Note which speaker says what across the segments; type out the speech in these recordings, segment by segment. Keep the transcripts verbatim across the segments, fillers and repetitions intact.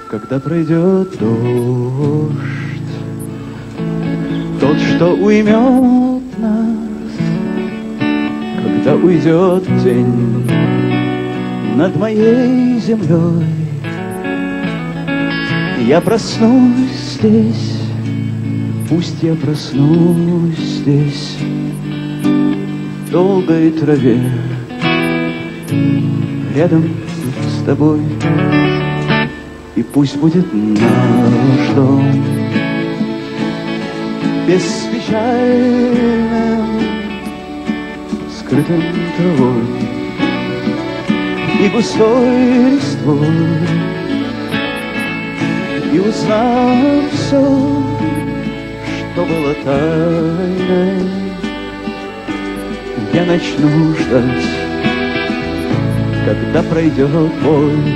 Speaker 1: Когда пройдет дождь, тот, что уймет нас, когда уйдет день над моей землей, я проснусь здесь, пусть я проснусь здесь, в долгой траве, рядом с тобой. И пусть будет наш дом беспечальным, скрытым травой и густой листвой. И узнав все, что было тайной, я начну ждать, когда пройдет боль.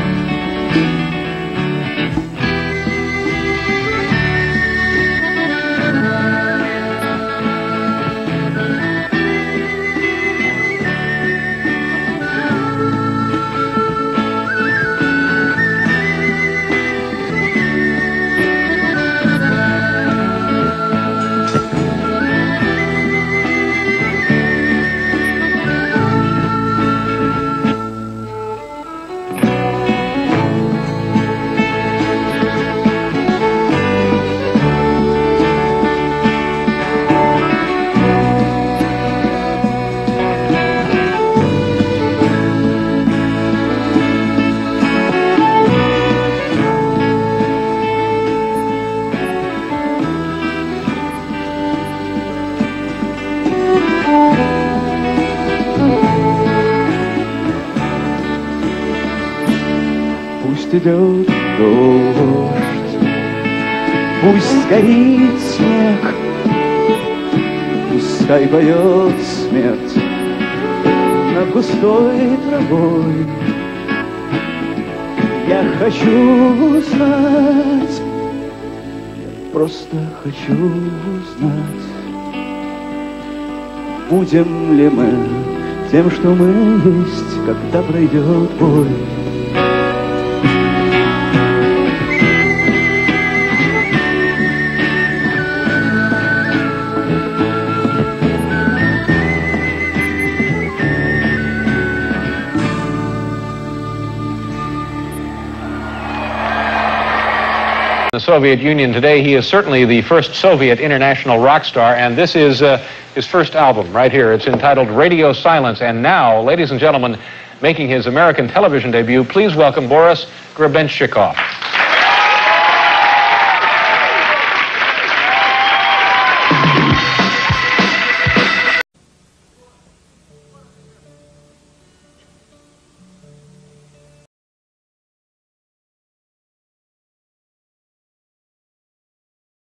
Speaker 1: Пусть идет дождь, пусть горит снег, пускай поет смерть над густой травой. Я хочу узнать, я просто хочу узнать, будем ли мы тем, что мы есть, когда пройдет боль.
Speaker 2: The Soviet Union today, he is certainly the first Soviet international rock star, and this is uh, his first album right here. It's entitled Radio Silence. And now, ladies and gentlemen, making his American television debut, please welcome Boris Grebenshchikov.